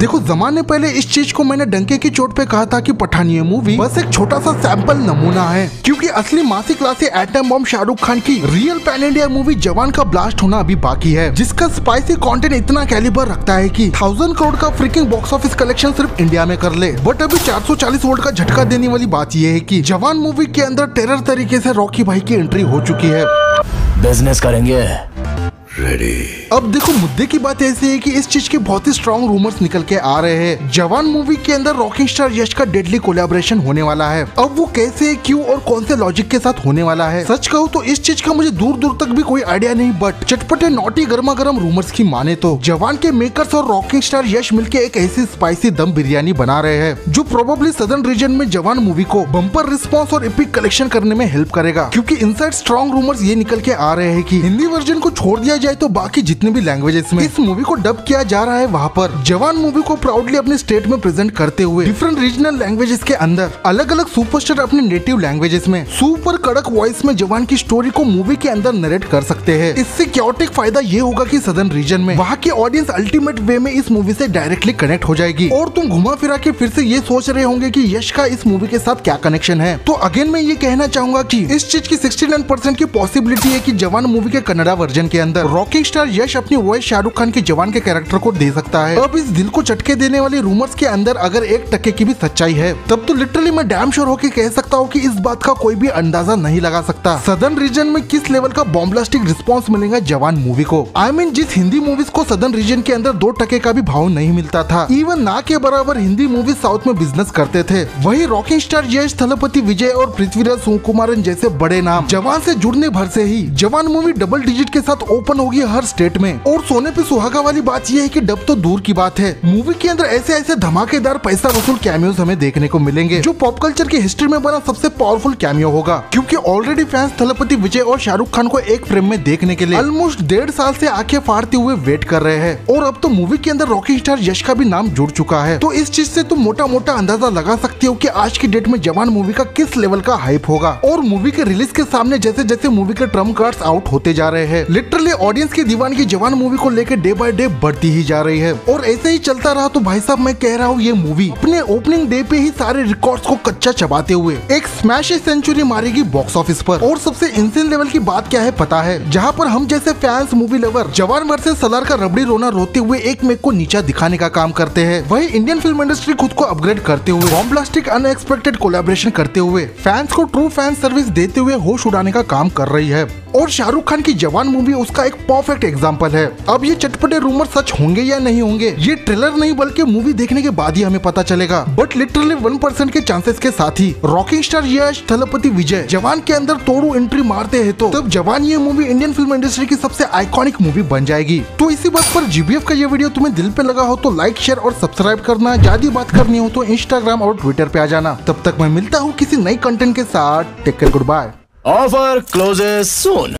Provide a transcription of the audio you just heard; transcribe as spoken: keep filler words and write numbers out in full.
देखो जमाने पहले इस चीज को मैंने डंके की चोट पे कहा था कि पठान ये मूवी बस एक छोटा सा सैंपल नमूना है, क्योंकि असली massy classy atom bomb Shahrukh Khan की रियल पैन इंडिया मूवी जवान का ब्लास्ट होना अभी बाकी है, जिसका स्पाइसी कंटेंट इतना कैलिबर रखता है कि थाउजेंड करोड़ का फ्रीकिंग बॉक्स ऑफिस कलेक्शन सिर्फ इंडिया में कर ले। बट अभी चार सौ चालीस वोल्ट का झटका देने वाली बात यह है कि जवान मूवी के अंदर टेरर तरीके से रॉकी भाई की एंट्री हो चुकी है। बिजनेस करेंगे रेडी। अब देखो मुद्दे की बात ऐसी है कि इस चीज के बहुत ही स्ट्रॉन्ग रूमर्स निकल के आ रहे हैं। जवान मूवी के अंदर रॉकिंग स्टार यश का डेडली कोलैबोरेशन होने वाला है। अब वो कैसे, क्यों और कौन से लॉजिक के साथ होने वाला है, सच कहूँ तो इस चीज का मुझे दूर दूर तक भी कोई आइडिया नहीं। बट चटपटे नोटी गर्मा गर्म रूमर्स की माने तो जवान के मेकर्स और रॉकिंग स्टार यश मिलकर एक ऐसी स्पाइसी दम बिरयानी बना रहे हैं जो प्रोबेबली सदर्न रीजन में जवान मूवी को बम्पर रिस्पॉन्स और एपिक कलेक्शन करने में हेल्प करेगा। क्योंकि इनसाइड स्ट्रॉन्ग रूमर्स ये निकल के आ रहे हैं कि हिंदी वर्जन को छोड़ दिया जाए तो बाकी जितने भी लैंग्वेजेस में इस मूवी को डब किया जा रहा है, वहाँ पर जवान मूवी को प्राउडली अपने स्टेट में प्रेजेंट करते हुए डिफरेंट रीजनल लैंग्वेजेस के अंदर अलग अलग सुपरस्टार अपने नेटिव लैंग्वेजेस में सुपर कड़क वॉइस में जवान की स्टोरी को मूवी के अंदर नरेट कर सकते हैं। इससे क्योटिक फायदा ये होगा कि सदर्न रीजन में वहाँ की ऑडियंस अल्टीमेट वे में इस मूवी से डायरेक्टली कनेक्ट हो जाएगी और तुम घुमा फिरा के फिर से ये सोच रहे होंगे कि यश का इस मूवी के साथ क्या कनेक्शन है। तो अगेन मैं ये कहना चाहूंगा कि इस चीज की सिक्सटी नाइन परसेंट की पॉसिबिलिटी है कि जवान मूवी के कन्नड़ा वर्जन के अंदर रॉकिंग स्टार यश अपनी वॉइस शाहरुख खान के जवान के कैरेक्टर को दे सकता है। अब इस दिल को चटके देने वाले रूमर्स के अंदर अगर एक टक्के की भी सच्चाई है तब तो लिटरली मैं डैम श्योर होकर कह सकता हूँ कि इस बात का कोई भी अंदाजा नहीं लगा सकता सदर्न रीजन में किस लेवल का बॉम्ब्लास्टिक रिस्पॉन्स मिलेगा जवान मूवी को। आई I मीन mean, जिस हिंदी मूवीज को सदर्न रीजन के अंदर दो टके का भी भाव नहीं मिलता था, इवन ना के बराबर हिंदी मूवी साउथ में बिजनेस करते थे, वही रॉकिंग स्टार यश, थलपति विजय और पृथ्वीराज सुकुमारन जैसे बड़े नाम जवान से जुड़ने भर से ही जवान मूवी डबल डिजिट के साथ ओपन होगी हर स्टेट में। और सोने पे सुहागा वाली बात यह है कि डब तो दूर की बात है, मूवी के अंदर ऐसे ऐसे धमाकेदार पैसा वसूल कैमियोज हमें देखने को मिलेंगे जो पॉप कल्चर की हिस्ट्री में बना सबसे पावरफुल कैमियो होगा। क्योंकि ऑलरेडी फैंस थलपति विजय और शाहरुख खान को एक फ्रेम में देखने के लिए ऑलमोस्ट डेढ़ साल से आंखें फाड़ते हुए वेट कर रहे हैं और अब तो मूवी के अंदर रॉकिंग स्टार यश का भी नाम जुड़ चुका है। तो इस चीज से तुम मोटा मोटा अंदाजा लगा सकते हो कि आज की डेट में जवान मूवी का किस लेवल का हाइप होगा। और मूवी के रिलीज के सामने जैसे जैसे मूवी के ट्रम्प कार्ड्स आउट होते जा रहे हैं, लिटरली ऑडियंस की दीवानगी जवान मूवी को लेकर डे बाय डे बढ़ती ही जा रही है। और ऐसे ही चलता रहा तो भाई साहब मैं कह रहा हूँ ये मूवी अपने ओपनिंग डे पे ही सारे रिकॉर्ड्स को कच्चा चबाते हुए एक स्मैश सेंचुरी मारेगी बॉक्स ऑफिस पर। और सबसे इंसेन लेवल की बात क्या है पता है, जहाँ पर हम जैसे fans movie lover Jawan versus Salaar का रबड़ी रोना रोते हुए एक मेक को नीचा दिखाने का काम करते हैं, वही इंडियन फिल्म इंडस्ट्री खुद को अपग्रेड करते हुए बॉम्ब्लास्टिक अनएक्सपेक्टेड कोलैबोरेशन करते हुए फैंस को ट्रू फैन सर्विस देते हुए होश उड़ाने का काम कर रही है। और शाहरुख खान की जवान मूवी उसका एक परफेक्ट एग्जांपल है। अब ये चटपटे रूमर सच होंगे या नहीं होंगे ये ट्रेलर नहीं बल्कि मूवी देखने के बाद ही हमें पता चलेगा। बट लिटरली वन परसेंट के चांसेस के साथ ही रॉकिंग स्टार यश, थलपति विजय जवान के अंदर तोड़ू एंट्री मारते हैं तो तब जवान ये मूवी इंडियन फिल्म इंडस्ट्री की सबसे आइकॉनिक मूवी बन जाएगी। तो इसी बात पर जीबीएफ का ये वीडियो तुम्हें दिल पे लगा हो तो लाइक, शेयर और सब्सक्राइब करना। ज्यादा बात करनी हो तो इंस्टाग्राम और ट्विटर पे आ जाना। तब तक मैं मिलता हूँ किसी नई कंटेंट के साथ। Take care, goodbye. Offer closes सून।